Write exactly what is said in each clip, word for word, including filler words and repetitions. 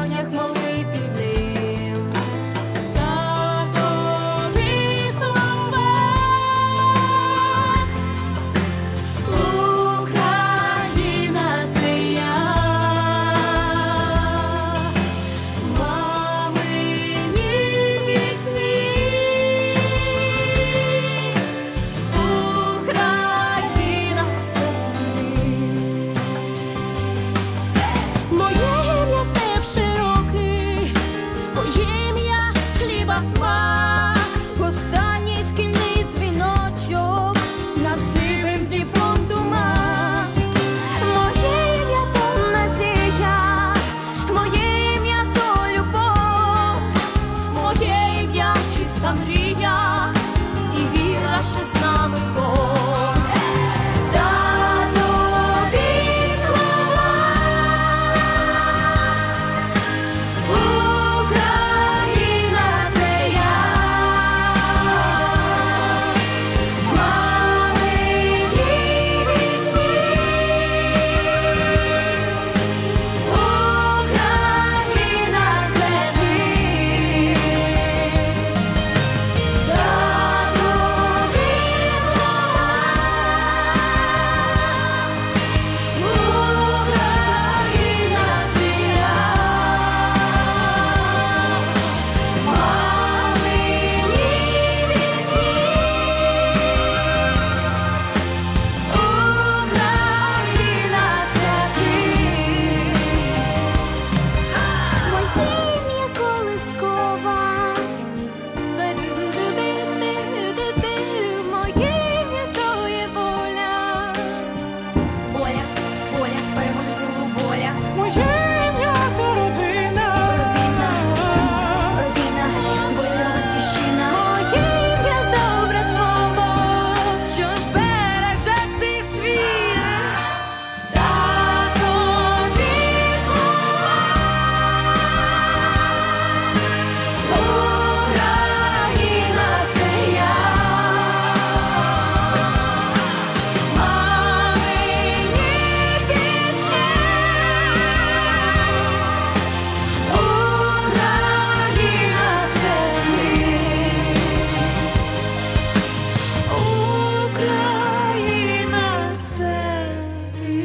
долонях моли під ним. Татові слова, Україна це я, мамині пісні, Україна це ми. Моє ім'я степ широкий, моє ім'я хліба смак, останній шкільний дзвіночок, над сивим Дніпром туман. Моє ім'я то надія, моє ім'я то любов, моє ім'я чиста мрія і віра, що з нами Бог. Татові слова, Україна це я, мамині пісні, Україна це ти. Татові слова, Україна це я, мамині пісні, Україна це ти. Моє ім'я колискова, бе-ду-ду-бе-бе-ду-бе. Моє ім'я то є воля. Воля, воля, переможе силу воля. Моє ім'я то родина. Родина, родина, твоя батьківщина. Моє ім'я добре слово, що збереже цей світ. Татові слова, Україна це я, мамині пісні, Україна це ти. Україна це ти.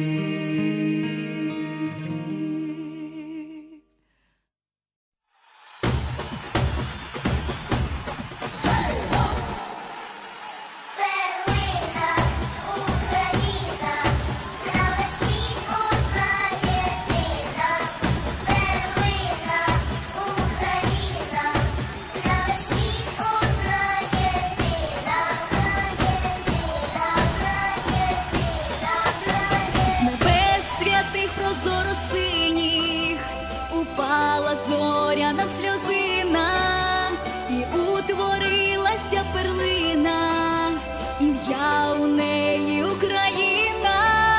Перлина, Україна, на весь світ одна єдина. Перлина, Україна, на весь світ одна єдина. З небес святих прозоро синіх упала зоряна сльозина, і утворилася перлина, ім'я у неї Україна.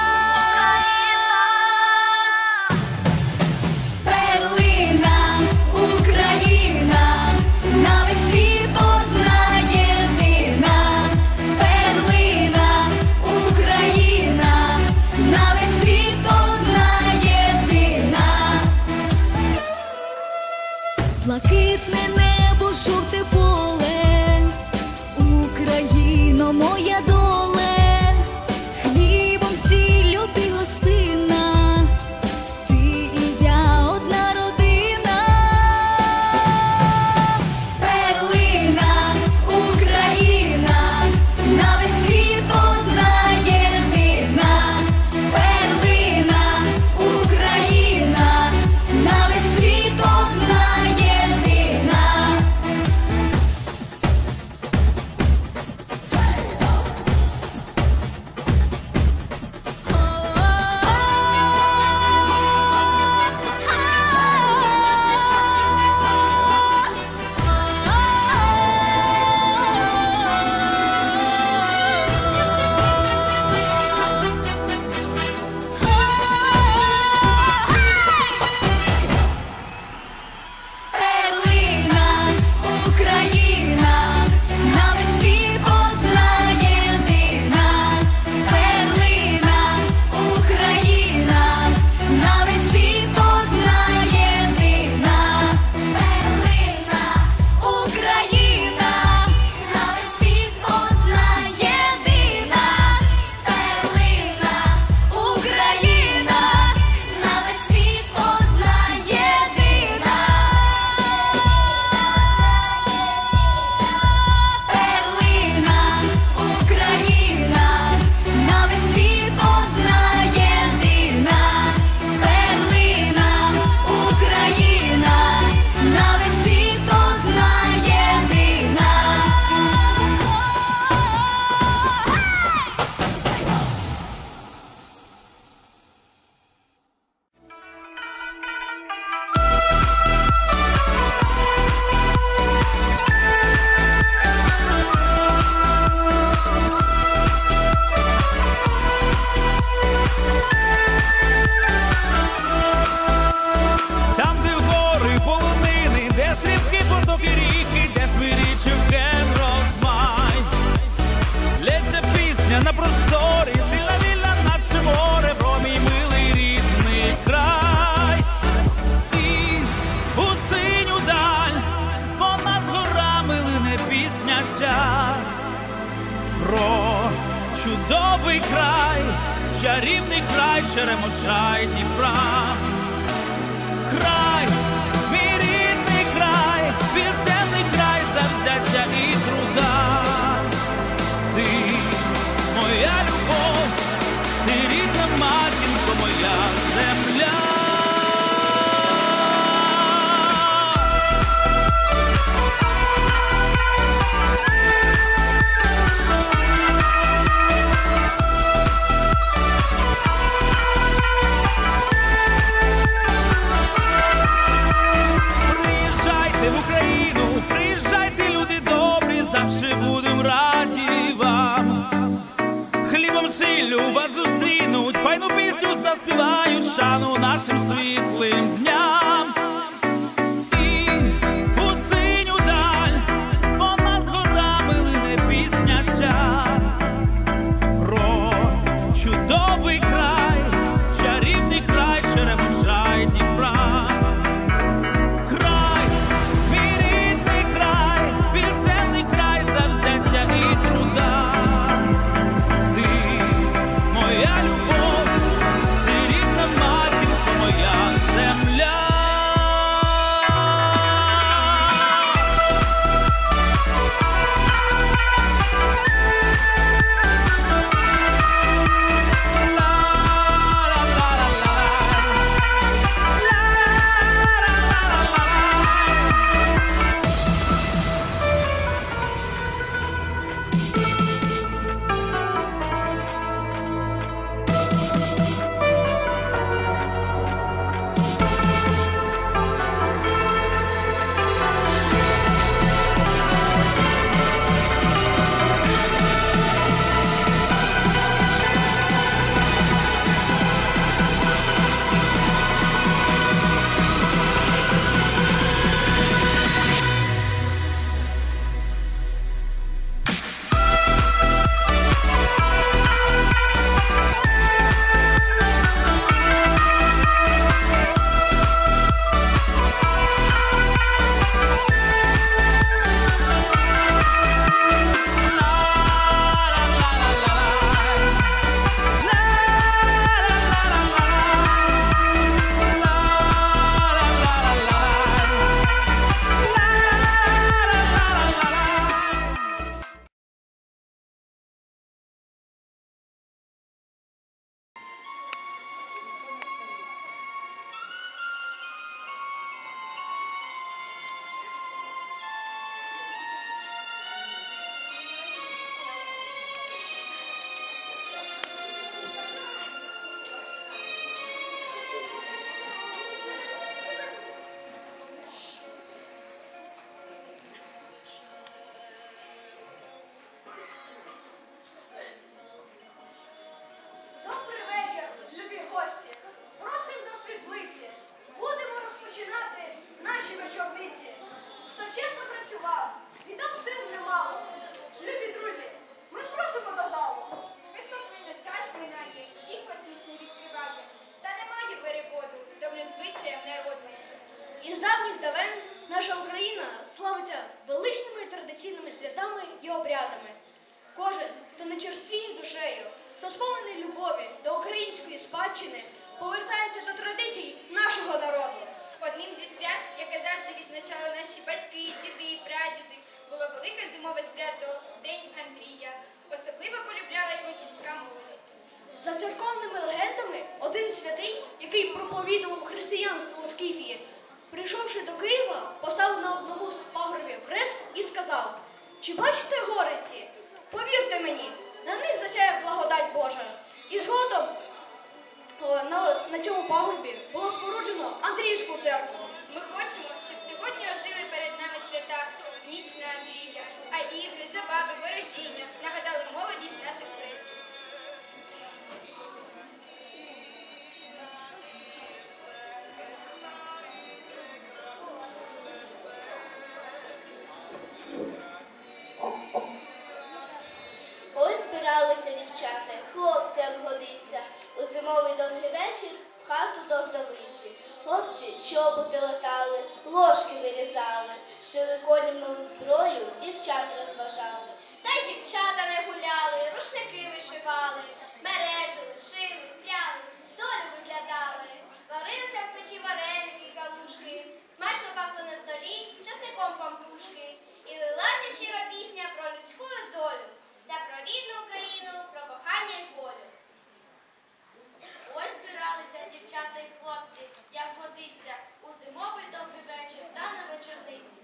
Перлина, Україна, на весь світ одна єдина. Перлина, Україна, на весь світ одна єдина. Блакитне небо, жовте поле, Україно, моя доле, хлібом, сіллю ти гостинна, ти і я одна родина. Перлина, Україна, на весь світ одна єдина. Перлина, Україна, на весь світ одна єдина. край, чарівний край Черемоша й Дніпра. Край, мій рідний край, пісенний край завзяття і труда. Ти моя любов, ти рідна матінко, моя земля. Приїжджайте в Україну, приїжджайте, люди добрі, завжди будем раді вам. Хлібом сіллю вас зустрінуть, файну пісню заспівають, шану нашим світлим дням. І у синю даль понад горами лине пісня ця про чудовий край, чарівний край Черемоша й Дніпра. Край, мій рідний край, пісенний край завзяття і труда. Ти моя любов, ти рідна матінко, моя земля. Добрий вечір, любі гості! Просим до світлиці. Будемо розпочинати наші вечорниці. Хто чесно працював, і там сил немало. Любі друзі, ми просимо до залу. Швидко плине час минає, і космічний відкриває. Та немає переводу добрим звичаям народним. Із давніх давен наша Україна славиться величними традиційними святами і обрядами. Кожен, хто не черствіє душею, хто сповнений любові до української спадщини, повертається до традицій нашого народу. Одним зі свят, яке завжди відзначали наші батьки, діди і прадіди, було велике зимове свято День Андрія. Особливо полюбляла його сільська молодь. За церковними легендами, один святий, який проповідував християнство у Скіфії, прийшовши до Києва, поставив на одному з пагорбів хрест і сказав: «Чи бачите гори ці? Повірте мені, на них засяє благодать Божа». І згодом о, на, на цьому пагорбі було споруджено Андріївську церкву. Ми хочемо, щоб сьогодні ожили перед нами свята Ніч на Андрія, а ігри, забави, ворожіння нагадали молодість наших предків. Ось збиралися дівчата, хлопцям годиться. У зимовий довгий вечір в хату до вдовиці. Хлопці чоботи латали, ложки вирізали, шили коням нову зброю, дівчат розважали. Та й дівчата не гуляли, рушники вишивали, Мережили, шили, пряли, долю виглядали. Варилися в печі вареники й галушки, смачно пахли на столі з часником пампушки. І лилася щира пісня про людську долю та про рідну Україну, про кохання й волю. Ось збиралися дівчата й хлопці, як годиться, у зимовий довгий вечір та на вечорниці.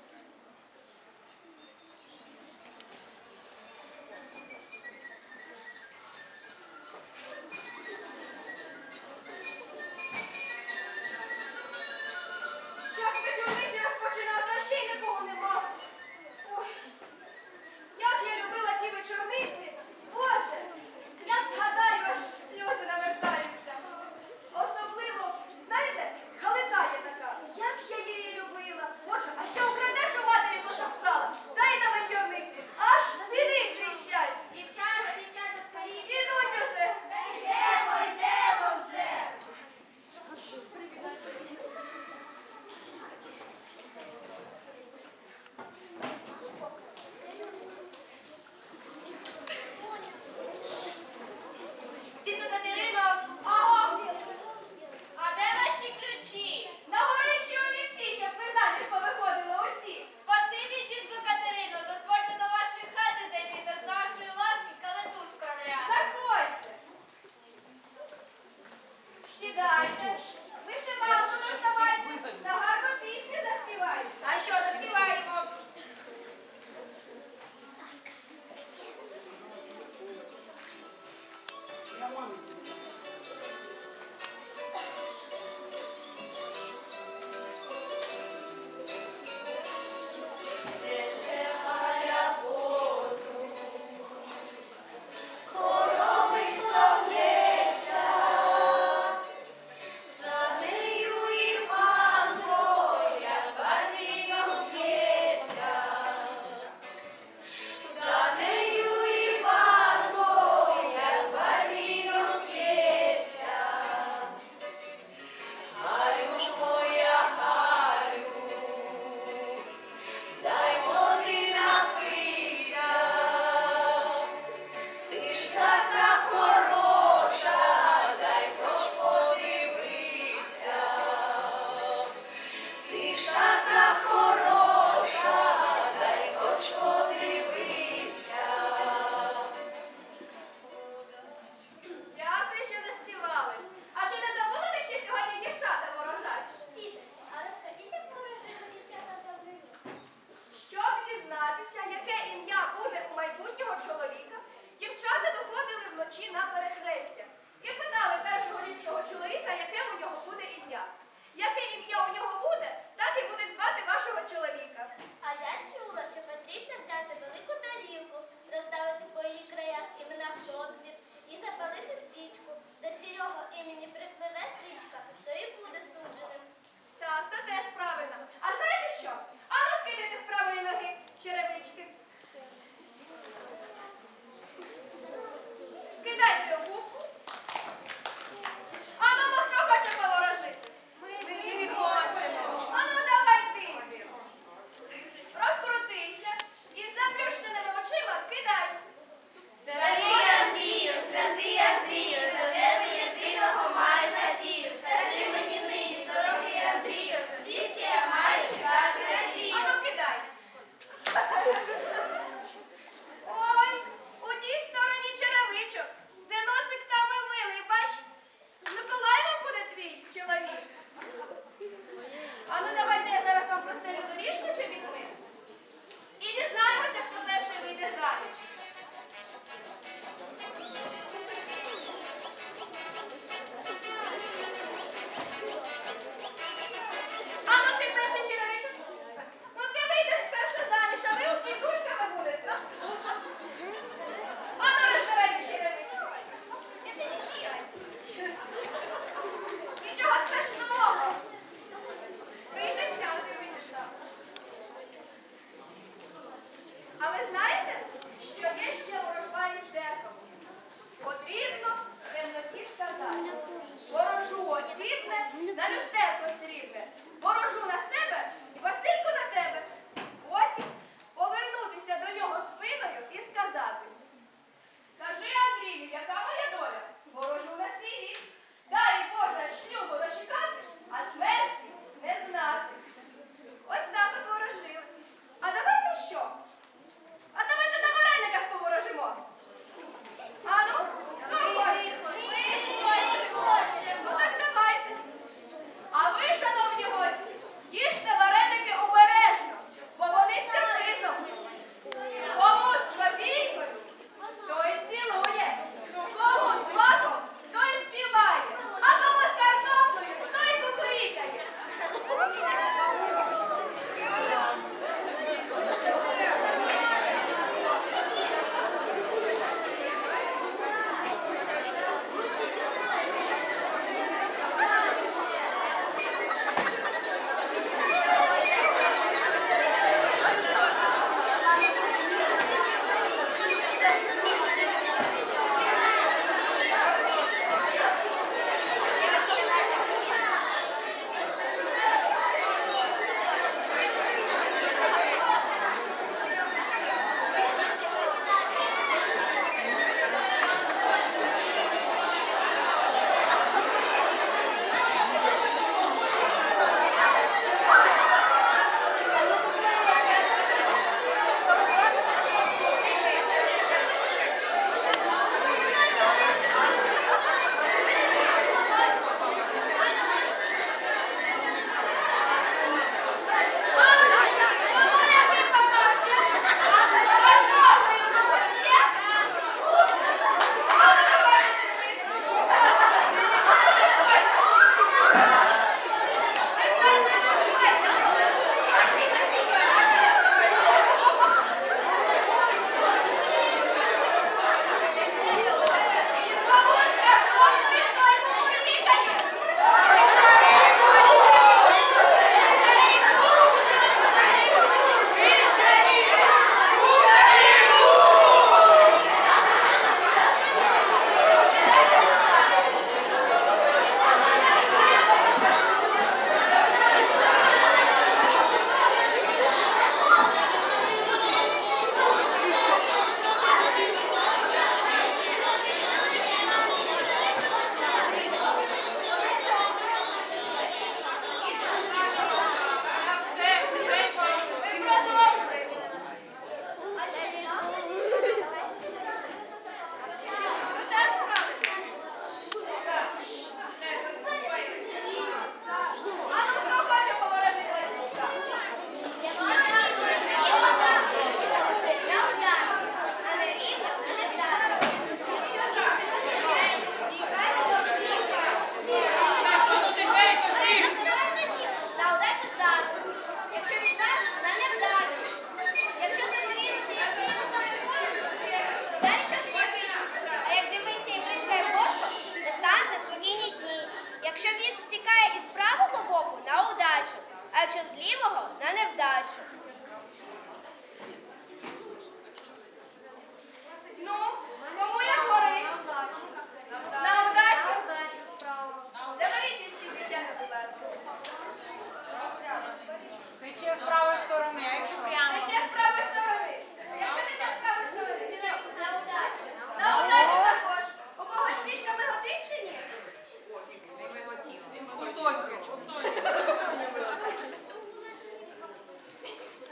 Час вечорниці розпочинав, та ще й нікого нема. Ой, як я любила ті вечорниці. Боже, як згадаю, аж сльози навертаються. Особливо, знаєте, калита є така. Як я її любила. Боже, а ще украдеш у матері кусок сала. Та й на вечорниці. Аж цілі тріщать. Дівчата, дівчата, скоріше. Ідуть уже. Йдемо, йдемо вже. а якщо з лівого на невдачу. Ну, кому як горить? На удачу? Заберіть від всі дівчата, будь ласка. Тече з правої сторони, а якщо прямо? Тече з правої сторони. Якщо тече з правої сторони, на удачу. На удачу також. У когось свічками годить чи ні? Хутоньки, хутоньки.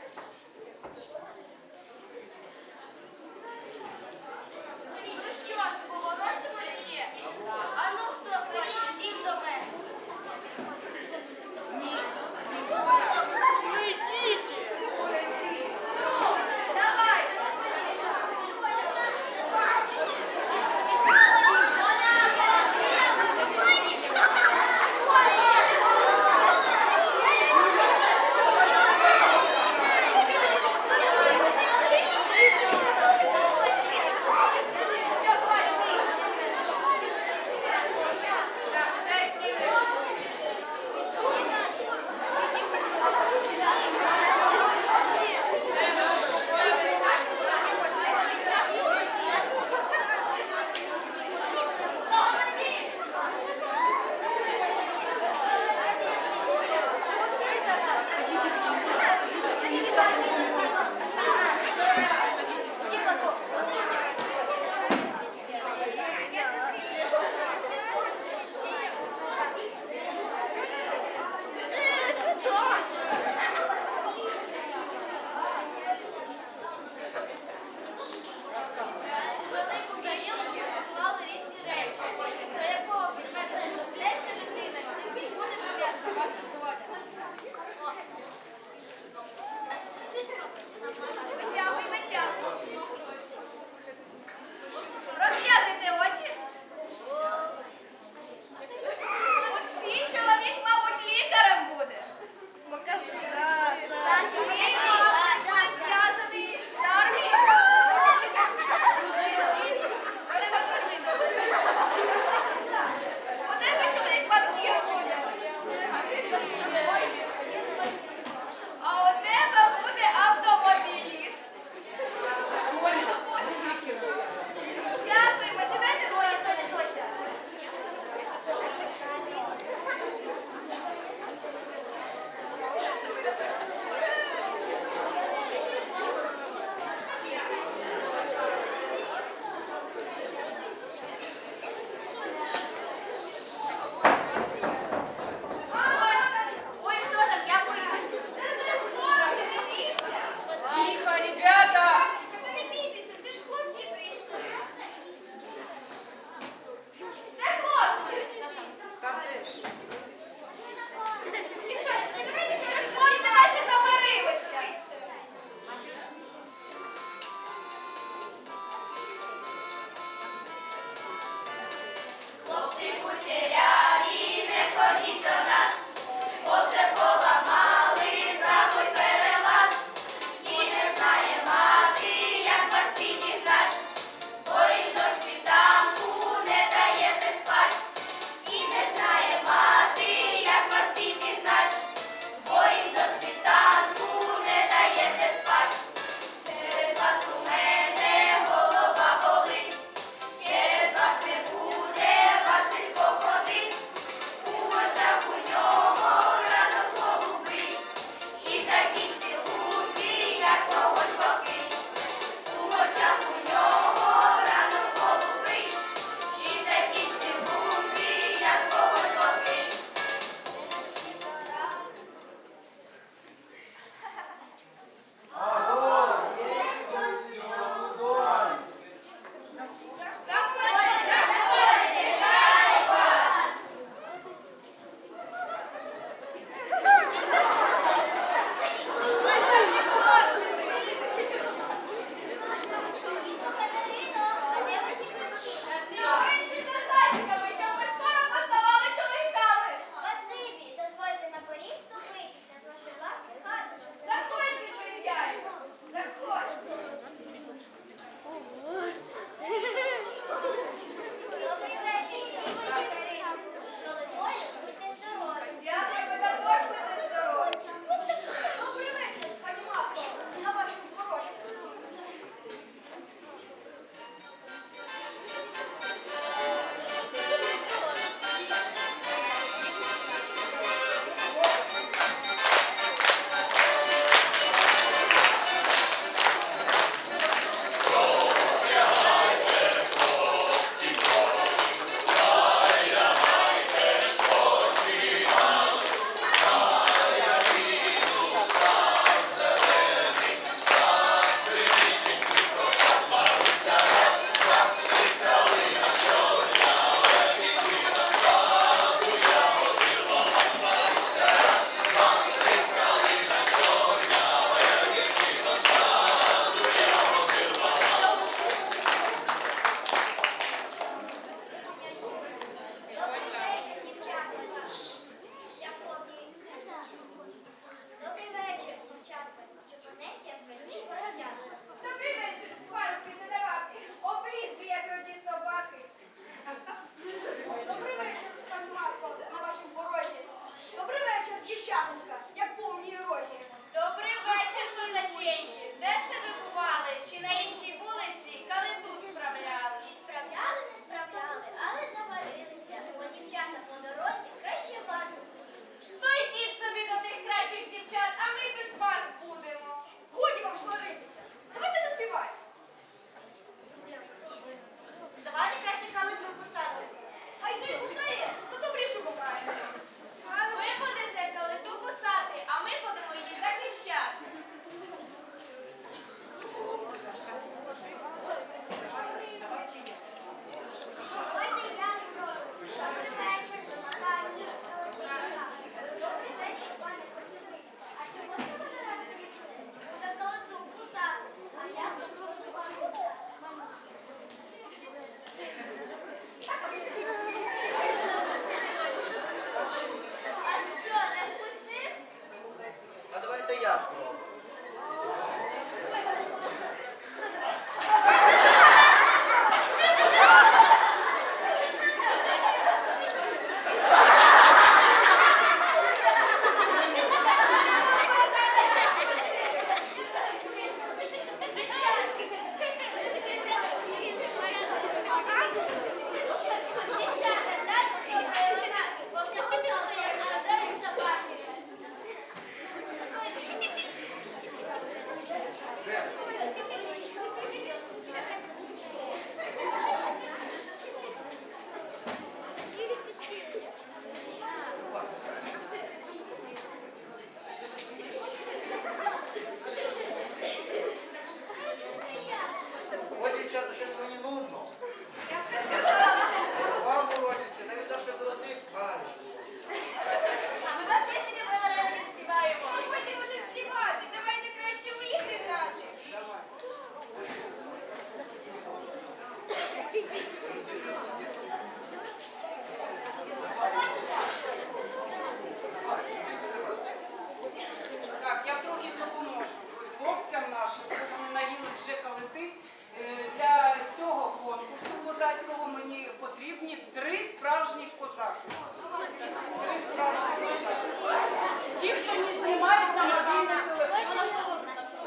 захист. Три справжні захист. Ті, хто не знімають на мобільний телефон.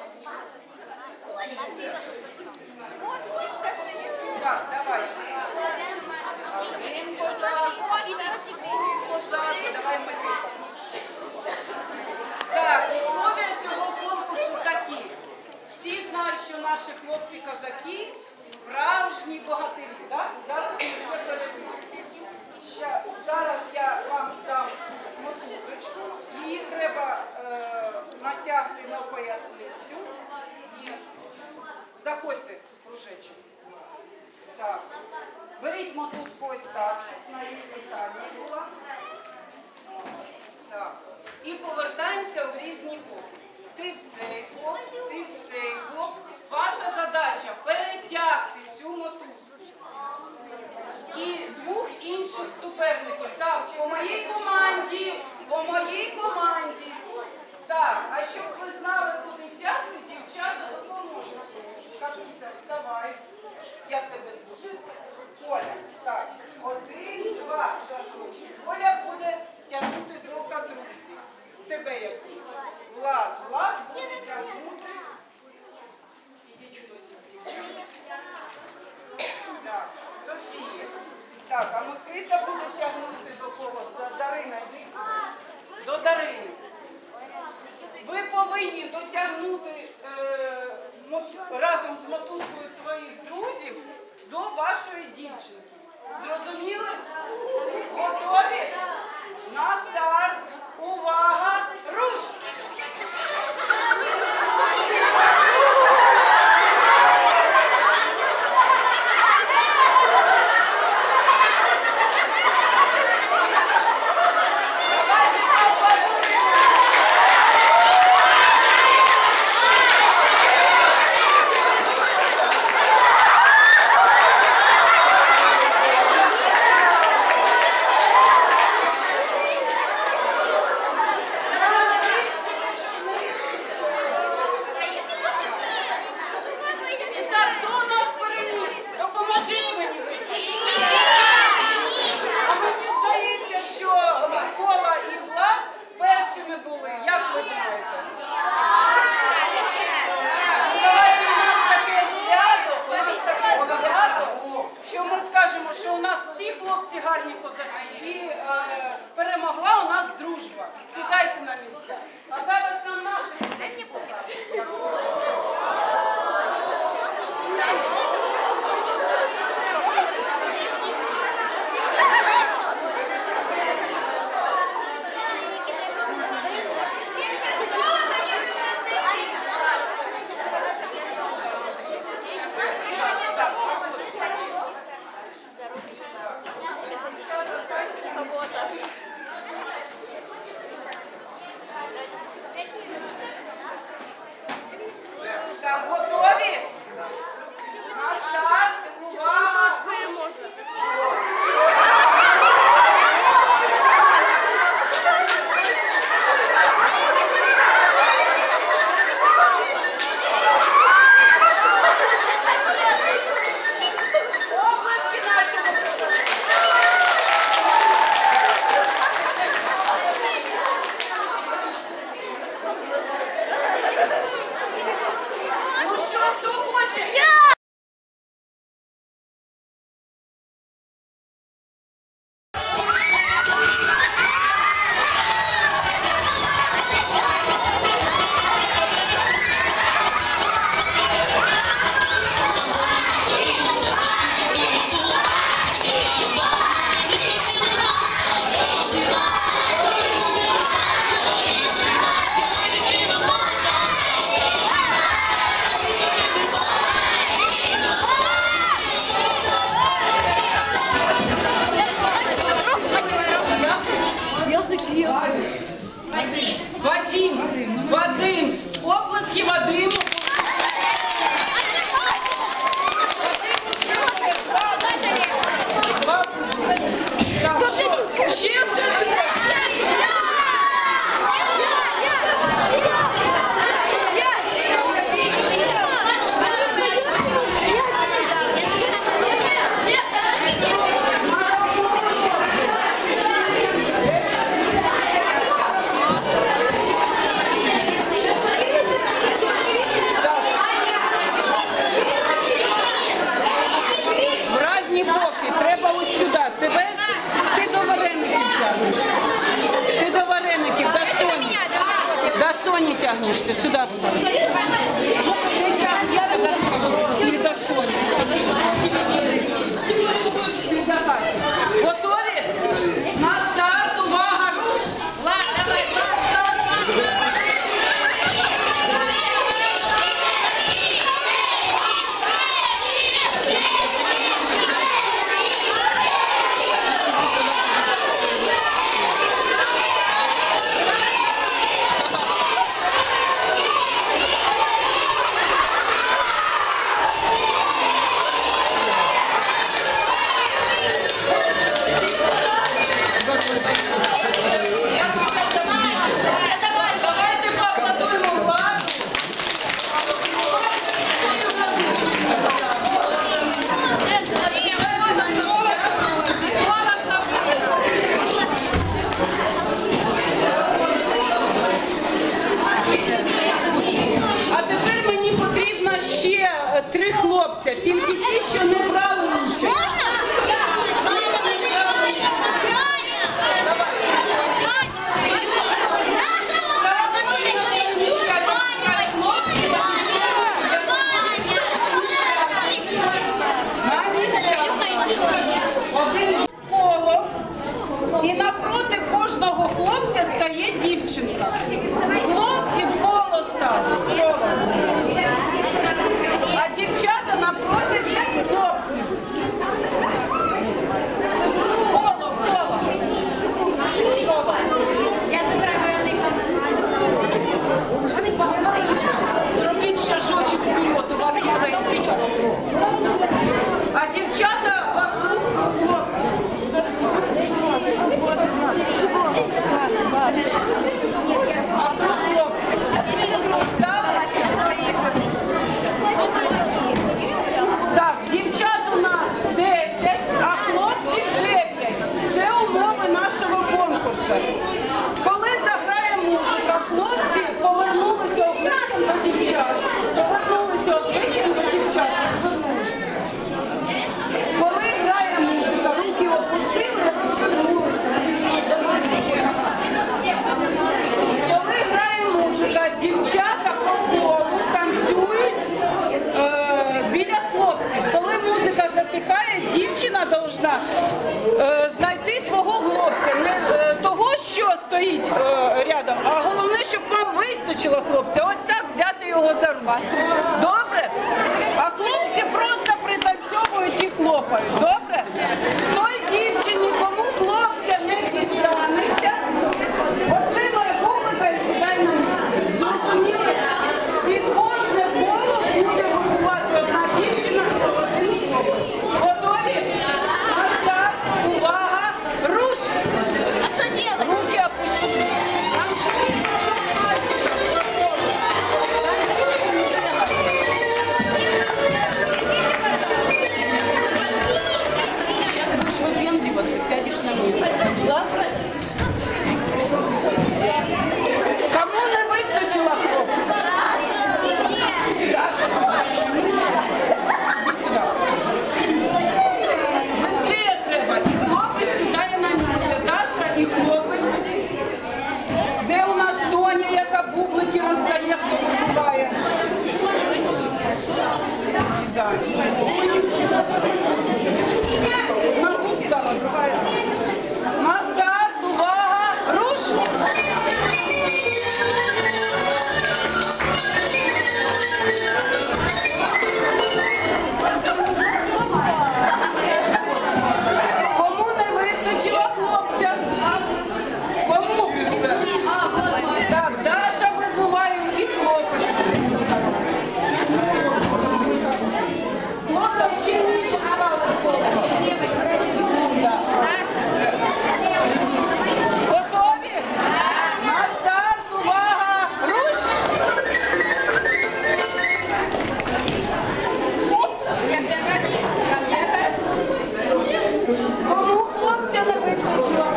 Так, давай. Один козак, другий козак, давай подивимося. Так, условия цього конкурсу такі. Всі знають, що наші хлопці-козаки справжні богатирі, так? Зараз ми це перевіримо. Зараз я вам дам мотузочку. Її треба е, натягти на поясницю. Заходьте, кружечок. Так. Беріть мотузку ось так, щоб на її питання була. Так. І повертаємося в різні боки. Ти в цей бок, ти в цей бок. Ваша задача перетягти цю мотузку. І двох інших суперників. Так, по моїй команді, по моїй команді. Так, а щоб ви знали, куди тягти, дівчата допоможуть. Катуся, вставай. Як тебе звуть? Оля. Так, один, два, жажучі. Оля буде тягнути до катрусі. Тебе як звуть? Влад, Влад буде тягнути. Ідіть хтось із дівчат. Так, Софія. Так, а Микита буде тягнути до кого? До Дарини. До Дарини. Ви повинні дотягнути е, разом з мотузкою своїх друзів до вашої дівчинки. Зрозуміли? Готові? На старт! Увага! Руш! Вадим, Вадим, оплески Вадиму. Ще не тягнешься, сюда ставь. Готові? На старт, увага, руш! А тепер мені потрібно ще три хлопця, тільки ті, що не брали участь. Один коло, і навпроти кожного хлопця стає дівчинка. Хлопці в коло ставлять. Коло. А дівчата напроти хлопців. Коло, коло. Коло. Я забираю них. Вони погнали. Зробіть шажочок вперед, у вас маленький. А дівчата вокруг так, дівчат у нас десять, а хлопців дев'ять. Це умови нашого конкурсу. Коли заграє музика, хлопці повернулися обличчям до дівчат. Повернулися обличчям до дівчат. Коли грає музика, руки опустили, розвернулися. Коли грає музика, дівчата по колу танцюють е, біля хлопців. Коли музика затихає, дівчина повинна е, знайти свого хлопця. Не е, того, що стоїть е, рядом, а головне, щоб вам вистачило хлопця. Ось так взяти його за руку. Добре? А хлопці просто пританцьовують і хлопають. Добре? Той дівчині, кому хлопця не дістанеться, отримає публіка і сідай на місце. Зрозуміли? Під кожне коло буде виховати одна дівчина, один хлопець. Готові? На старт, увага, руш! Руки опустили. Сядешь на місце. Ладно? Кому не вистачило хлопця? Даша? Іди сюди. Быстрее треба. І хлопець сідає на місце. Даша і хлопець. Де у нас Тоня, яка бублики роздає, хто виступає? На старт, увага, руш! Кому не вистачило хлопця? Кому? Так, Даша вибуває і хлопець. Хлопець ще нижче ставить хлопця. Готові? На старт, увага, руш! Кому хлопця не вистачило?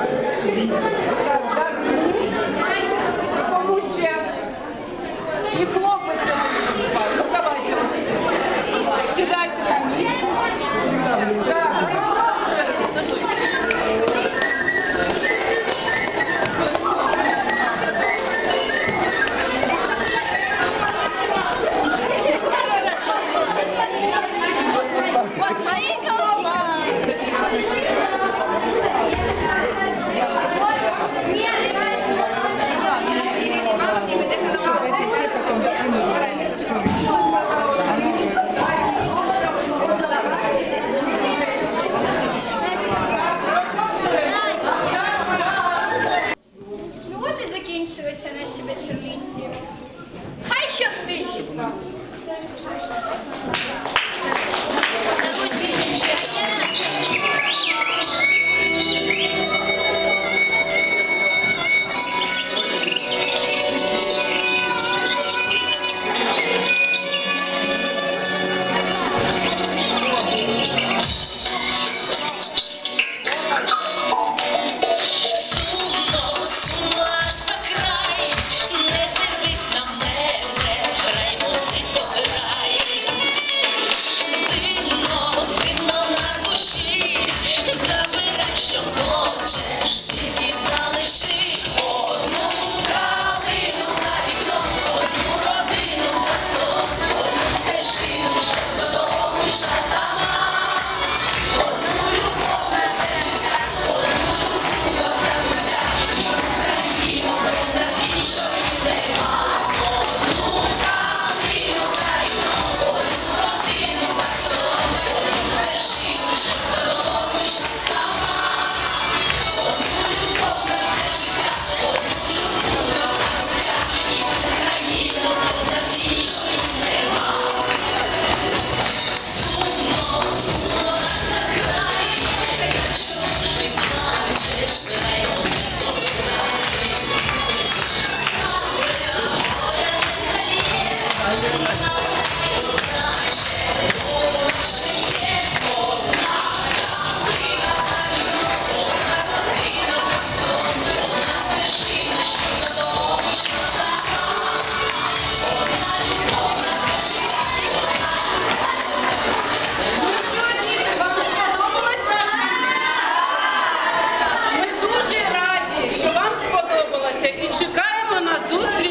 Кому ще? І хлопця не вистачило. Ну, давайте. Сідайте на місце. Так,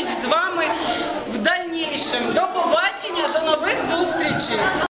зустріч з вами в дальнішому. До побачення, до нових зустрічей!